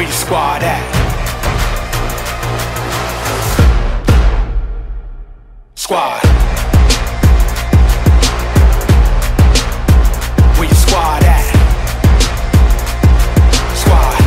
your squad at? Squad. Where your squad at? Squad.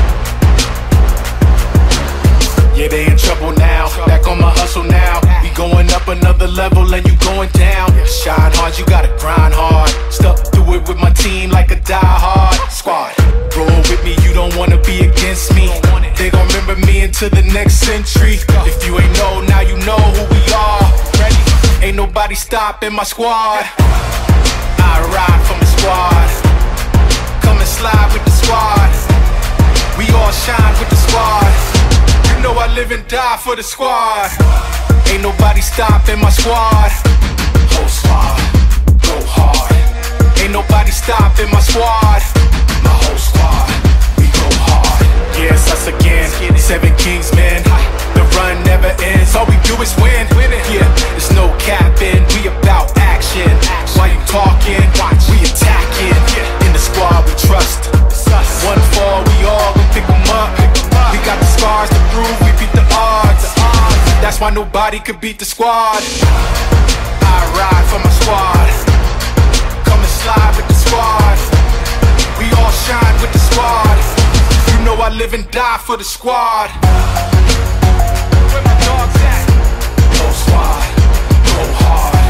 Yeah, they in trouble now. Back on my hustle now. We going up another level and you going down. Shine hard, you gotta grind hard. Stuck through it with my team like a die-hard. Squad. Roll with me, you don't wanna be against me. They gon' remember me into the next century. If you ain't know, now you know who we are. Ain't nobody stopping my squad. I ride from the squad. Come and slide with the squad. We all shine with the squad. You know I live and die for the squad. Ain't nobody stopping my squad. Whole squad, go hard. Ain't nobody stopping my squad. My whole squad, we go hard. Yeah, it's us again, 7 Kings, man. The run never ends, all we do is win. Yeah, there's no capping, we about action. While you talking, we attacking. In the squad we trust. One fall, we all gon' pick them up. We got the scars to prove we beat the odds. That's why nobody could beat the squad. I ride for my squad. Come and slide with the squad. We all shine with the squad. You know I live and die for the squad. Where my dogs at? Whole squad, go hard.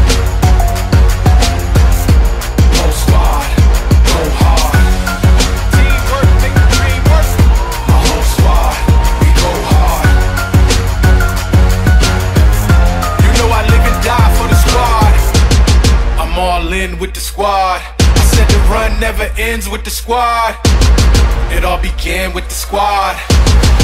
Whole squad, go hard. Teamwork, make the dream work. My whole squad, we go hard. You know I live and die for the squad. I'm all in with the squad. I said the run never ends with the squad. It all began with the squad.